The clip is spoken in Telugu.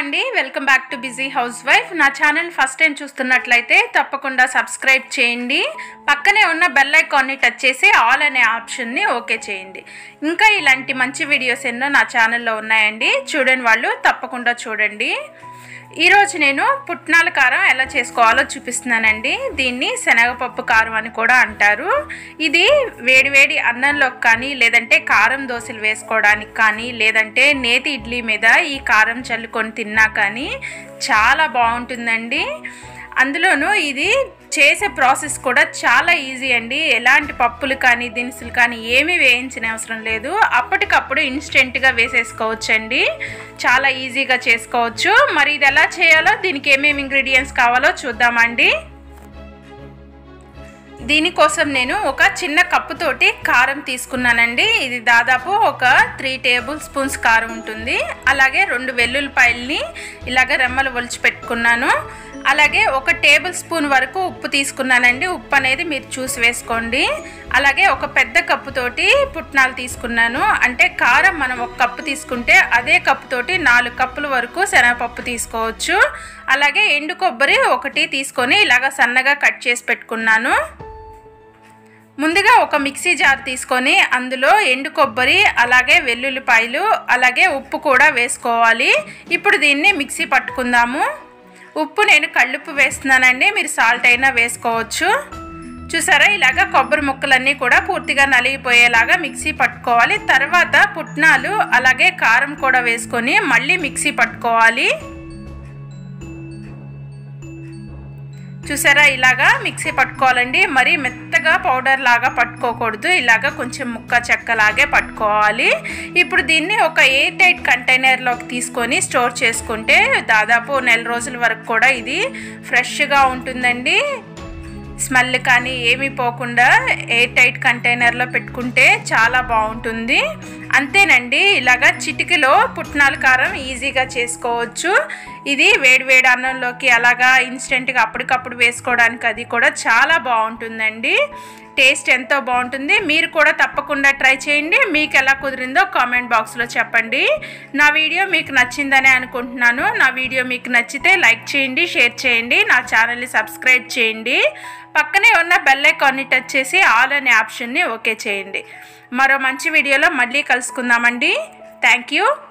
అండి, welcome back to busy house wife. నా ఛానల్ ఫస్ట్ టైం చూస్తున్నట్లయితే తప్పకుండా సబ్స్క్రైబ్ చేయండి. పక్కనే ఉన్న బెల్ ఐకాన్ని టచ్ చేసి ఆల్ అనే ఆప్షన్ని ఓకే చేయండి. ఇంకా ఇలాంటి మంచి వీడియోస్ ఎన్నో నా ఛానల్లో ఉన్నాయండి, చూడని వాళ్ళు తప్పకుండా చూడండి. ఈరోజు నేను పుట్నాల కారం ఎలా చేసుకోవాలో చూపిస్తున్నానండి. దీన్ని శనగపప్పు కారం అని కూడా అంటారు. ఇది వేడివేడి అన్నంలోకి కానీ, లేదంటే కారం దోశలు వేసుకోవడానికి కానీ, లేదంటే నేతి ఇడ్లీ మీద ఈ కారం చల్లుకొని తిన్నా కానీ చాలా బాగుంటుందండి. అందులోనూ ఇది చేసే ప్రాసెస్ కూడా చాలా ఈజీ అండి. ఎలాంటి పప్పులు కానీ దినుసులు కానీ ఏమీ వేయించిన అవసరం లేదు. అప్పటికప్పుడు ఇన్స్టెంట్గా వేసేసుకోవచ్చండి. చాలా ఈజీగా చేసుకోవచ్చు. మరి ఇది ఎలా చేయాలో, దీనికి ఏమేమి ఇంగ్రీడియంట్స్ కావాలో చూద్దామండి. దీనికోసం నేను ఒక చిన్న కప్పుతోటి కారం తీసుకున్నానండి. ఇది దాదాపు ఒక 3 టేబుల్ స్పూన్స్ కారం ఉంటుంది. అలాగే 2 వెల్లుల్లిపాయల్ని ఇలాగ రెమ్మలు ఒలిచి పెట్టుకున్నాను. అలాగే 1 టేబుల్ స్పూన్ వరకు ఉప్పు తీసుకున్నానండి. ఉప్పు అనేది మీరు చూసి వేసుకోండి. అలాగే ఒక పెద్ద కప్పుతోటి పుట్నాలు తీసుకున్నాను. అంటే కారం మనం 1 కప్పు తీసుకుంటే అదే కప్పుతోటి 4 కప్పుల వరకు శనగపప్పు తీసుకోవచ్చు. అలాగే ఎండు కొబ్బరి 1 తీసుకొని ఇలాగ సన్నగా కట్ చేసి పెట్టుకున్నాను. ముందుగా ఒక మిక్సీ జార్ తీసుకొని అందులో ఎండు కొబ్బరి, అలాగే వెల్లుల్లిపాయలు, అలాగే ఉప్పు కూడా వేసుకోవాలి. ఇప్పుడు దీన్ని మిక్సీ పట్టుకుందాము. ఉప్పు నేను కళ్ళుప్పు వేస్తున్నానండి, మీరు సాల్ట్ అయినా వేసుకోవచ్చు. చూసారా, ఇలాగా కొబ్బరి ముక్కలన్నీ కూడా పూర్తిగా నలిగిపోయేలాగా మిక్సీ పట్టుకోవాలి. తర్వాత పుట్నాలు అలాగే కారం కూడా వేసుకొని మళ్ళీ మిక్సీ పట్టుకోవాలి. చూసారా, ఇలాగా మిక్సీ పట్టుకోవాలండి. మరి మెత్తగా పౌడర్ లాగా పట్టుకోకూడదు. ఇలాగా కొంచెం ముక్క చెక్కలాగే పట్టుకోవాలి. ఇప్పుడు దీన్ని ఒక ఎయిర్ టైట్ కంటైనర్లోకి తీసుకొని స్టోర్ చేసుకుంటే దాదాపు 1 నెల రోజుల వరకు కూడా ఇది ఫ్రెష్గా ఉంటుందండి. స్మెల్ కానీ ఏమీ పోకుండా ఎయిర్ టైట్ కంటైనర్లో పెట్టుకుంటే చాలా బాగుంటుంది. అంతేనండి, ఇలాగా చిటికలో పుట్నాల కారం ఈజీగా చేసుకోవచ్చు. ఇది వేడివేడి అన్నంలోకి అలాగా ఇన్స్టెంట్గా అప్పటికప్పుడు వేసుకోవడానికి అది కూడా చాలా బాగుంటుందండి. టేస్ట్ ఎంతో బాగుంటుంది. మీరు కూడా తప్పకుండా ట్రై చేయండి. మీకు ఎలా కుదిరిందో కామెంట్ బాక్స్లో చెప్పండి. నా వీడియో మీకు నచ్చిందనే అనుకుంటున్నాను. నా వీడియో మీకు నచ్చితే లైక్ చేయండి, షేర్ చేయండి, నా ఛానల్ని సబ్స్క్రైబ్ చేయండి. పక్కనే ఉన్న బెల్ ఐకాన్ని టచ్ చేసి ఆల్ అనే ఆప్షన్ని ఓకే చేయండి. మరో మంచి వీడియోలో మళ్ళీ కలుసుకుందామండి. Thank you.